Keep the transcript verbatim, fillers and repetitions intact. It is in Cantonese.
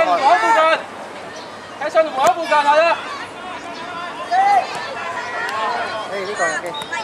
五號附近，喺上五號附近係啦。 誒呢個入嘅。